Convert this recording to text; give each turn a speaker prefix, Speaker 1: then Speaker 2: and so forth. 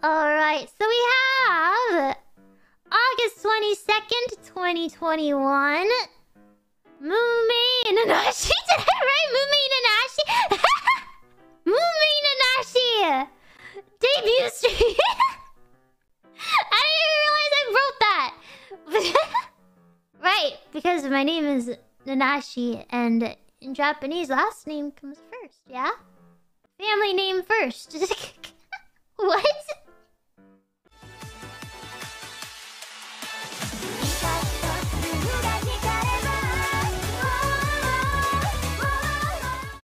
Speaker 1: Alright, so we have August 22nd, 2021. Mumei and Nanashi. Did I write Mumei and Nanashi? Mumei and Nanashi! Debut stream! I didn't even realize I wrote that! Right, because my name is Nanashi, and in Japanese, last name comes first, yeah? Family name first.